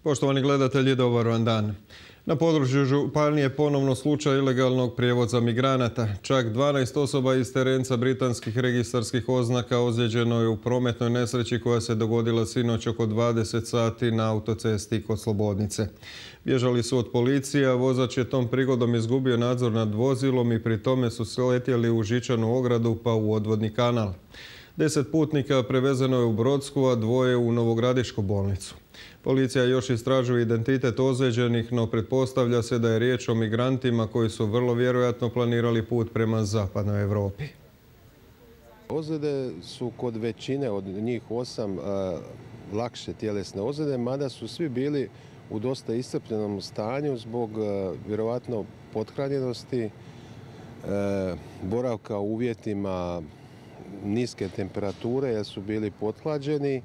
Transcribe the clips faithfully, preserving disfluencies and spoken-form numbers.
Poštovani gledatelji, dobar vam dan. Na području županije ponovno slučaj ilegalnog prijevoza migranata. Čak dvanaest osoba iz terenca britanskih registarskih oznaka ozlijeđeno je u prometnoj nesreći koja se dogodila sinoć oko dvadeset sati na autocesti kod Slobodnice. Bježali su od policije, a vozač je tom prigodom izgubio nadzor nad vozilom i pri tome su sletjeli u žičanu ogradu pa u odvodni kanal. Deset putnika prevezeno je u Brodsku, a dvoje u Novogradišku bolnicu. Policija još istražuje identitet ozlijeđenih, no pretpostavlja se da je riječ o migrantima koji su vrlo vjerojatno planirali put prema zapadnoj Europi. Ozljede su kod većine od njih osam lakše tjelesne ozljede, mada su svi bili u dosta iscrpljenom stanju zbog vjerojatno pothranjenosti, boravka u uvjetima niske temperature jer su bili pothlađeni,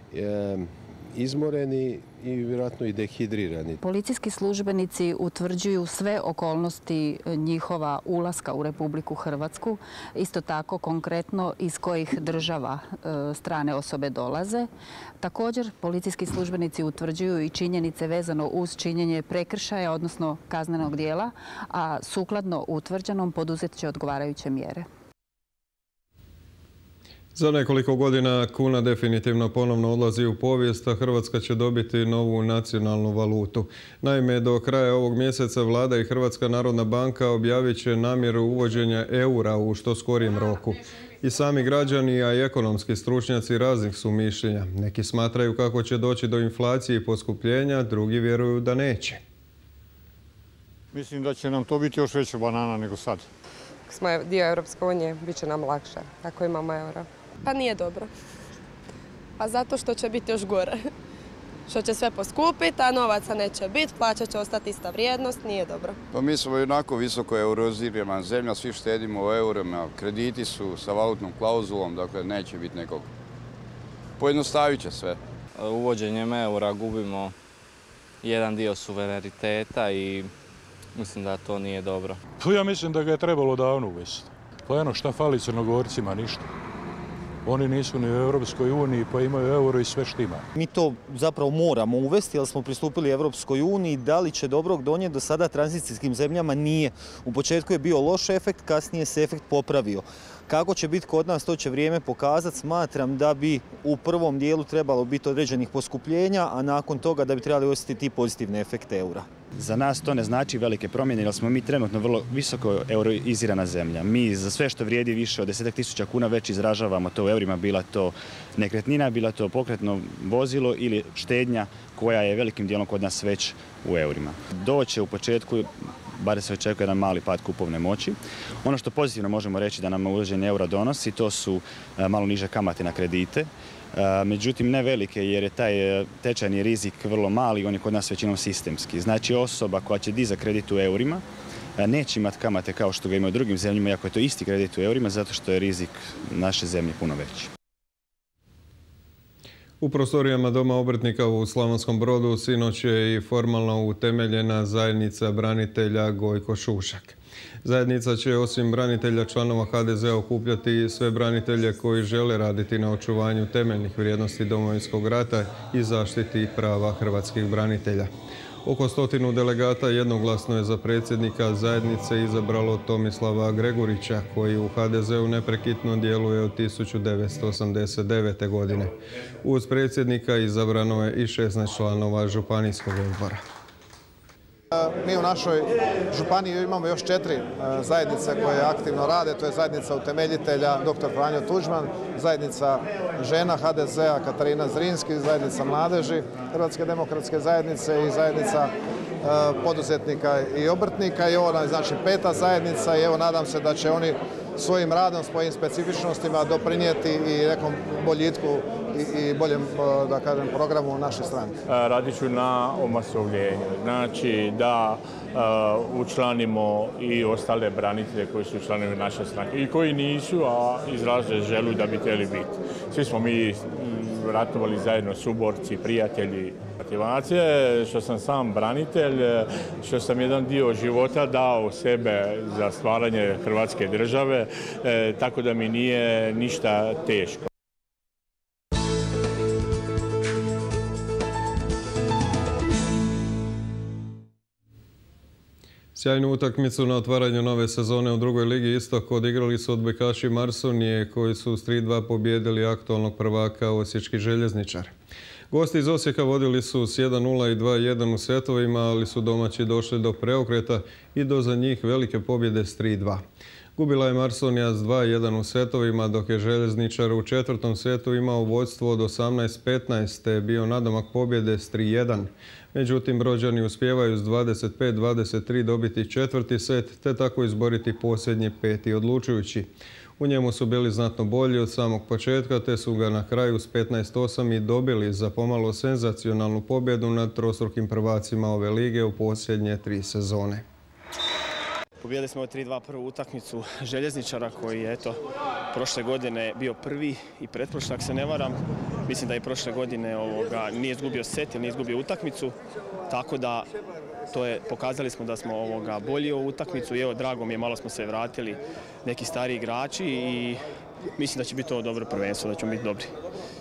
izmoreni i vjerojatno i dehidrirani. Policijski službenici utvrđuju sve okolnosti njihova ulaska u Republiku Hrvatsku, isto tako konkretno iz kojih država strane osobe dolaze. Također, policijski službenici utvrđuju i činjenice vezano uz činjenje prekršaja, odnosno kaznenog dijela, a sukladno utvrđenom poduzet će odgovarajuće mjere. Za nekoliko godina kuna definitivno ponovno odlazi u povijest, a Hrvatska će dobiti novu nacionalnu valutu. Naime, do kraja ovog mjeseca Vlada i Hrvatska narodna banka objavit će namjeru uvođenja eura u što skorijem roku. I sami građani, a i ekonomski stručnjaci raznih su mišljenja. Neki smatraju kako će doći do inflacije i poskupljenja, drugi vjeruju da neće. Mislim da će nam to biti još veća banana nego sad. Ako smo dio Europske unije, bit će nam lakše ako imamo euro. Pa nije dobro. Pa zato što će biti još gore. Što će sve poskupiti, a novaca neće biti, plaća će ostati ista vrijednost, nije dobro. Pa mi smo jednako visoko eurozirana zemlja, svi štedimo u eurima, krediti su sa valutnom klauzulom, dakle neće biti nekog. Pojednostavit će sve. Uvođenjem eura gubimo jedan dio suvereniteta i mislim da to nije dobro. Pa ja mislim da ga je trebalo davno uvesti. Pa eno, šta fali Crnogorcima? Ništa. Oni nisu ni u Europskoj uniji, pa imaju euro i sve štima. Mi to zapravo moramo uvesti, jer smo pristupili Europskoj uniji. Da li će dobrog donijeti do sada tranzicijskim zemljama? Nije. U početku je bio loš efekt, kasnije se efekt popravio. Kako će biti kod nas, to će vrijeme pokazati. Smatram da bi u prvom dijelu trebalo biti određenih poskupljenja, a nakon toga da bi trebali osjetiti i pozitivne efekte eura. Za nas to ne znači velike promjene, jer smo mi trenutno vrlo visoko euroizirana zemlja. Mi za sve što vrijedi više od deset tisuća kuna već izražavamo to u eurima, bila to nekretnina, bila to pokretno vozilo ili štednja koja je velikim dijelom kod nas već u eurima. Doće u početku, bar se očekuje jedan mali pad kupovne moći. Ono što pozitivno možemo reći da nam uvođenje eura donosi, to su malo niže kamate na kredite. Međutim, ne velike, jer je taj tečajni rizik vrlo mali, on je kod nas većinom sistemski. Znači, osoba koja će dizati kredit u eurima neće imati kamate kao što ga ima u drugim zemljama, iako je to isti kredit u eurima, zato što je rizik naše zemlje puno veći. U prostorijama Doma obrtnika u Slavonskom Brodu sinoć je i formalno utemeljena zajednica branitelja Gojko Šušak. Zajednica će osim branitelja članova ha de zea okupljati sve branitelje koji žele raditi na očuvanju temeljnih vrijednosti Domovinskog rata i zaštiti prava hrvatskih branitelja. Oko stotinu delegata jednoglasno je za predsjednika zajednice izabralo Tomislava Gregurića, koji u ha de zeu neprekidno djeluje od tisuću devetsto osamdeset devete. godine. Uz predsjednika izabrano je i šesnaest članova županijskog odbora. Mi u našoj županiji imamo još četiri zajednice koje aktivno rade. To je zajednica utemeljitelja doktor Franjo Tuđman, zajednica žena ha de zea Katarina Zrinski, zajednica mladeži Hrvatske demokratske zajednice i zajednica poduzetnika i obrtnika. I ovo je znači peta zajednica i evo nadam se da će oni svojim radom, svojim specifičnostima doprinijeti i nekom boljitku i boljem, da kažem, programu naše stranke. Radit ću na omasovljenju. Znači da učlanimo i ostale branitelje koji su članovi naše stranke i koji nisu, a izraze želju da bi htjeli biti. Svi smo mi ratovali zajedno, suborci, prijatelji. Motivacije, što sam sam branitelj, što sam jedan dio života dao sebe za stvaranje Hrvatske države, tako da mi nije ništa teško. Sjajnu utakmicu na otvaranju nove sezone u drugoj ligi Istok odigrali su odbojkaši Marsonije koji su s tri dva pobijedili aktualnog prvaka Osječki željezničar. Gosti iz Osijeka vodili su s jedan nula i dva jedan u setovima, ali su domaći došli do preokreta i do za njih velike pobjede s tri dva. Gubila je Marsonija s dva jedan u setovima, dok je željezničar u četvrtom setu imao vodstvo od osamnaest petnaest te je bio nadomak pobjede s tri jedan. Međutim, Brođani uspijevaju s dvadeset pet dvadeset tri dobiti četvrti set te tako izboriti posljednji peti odlučujući. U njemu su bili znatno bolji od samog početka te su ga na kraju s petnaest osam i dobili za pomalo senzacionalnu pobjedu nad trostrukim prvacima ove lige u posljednje tri sezone. Pobijedili smo tri dva prvu utakmicu željezničara koji je eto, prošle godine bio prvi i pretprošle, ako se ne varam. Mislim da je prošle godine ovoga, nije izgubio set ili nije izgubio utakmicu. Tako da to je, pokazali smo da smo ovoga, bolji u utakmicu i evo, drago mi je, malo smo se vratili neki stari igrači i mislim da će biti to dobro prvenstvo, da ćemo biti dobri.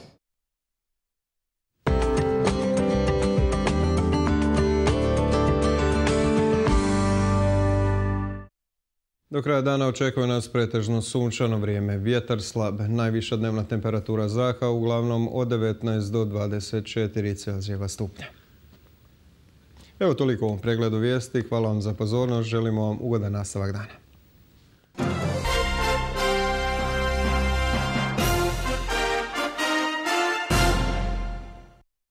Do kraja dana očekuje nas pretežno sunčano vrijeme, vjetar slab, najviša dnevna temperatura zraka uglavnom od devetnaest do dvadeset četiri Celzijeva stupnja. Evo toliko u ovom pregledu vijesti, hvala vam za pozornost, želimo vam ugodan nastavak dana.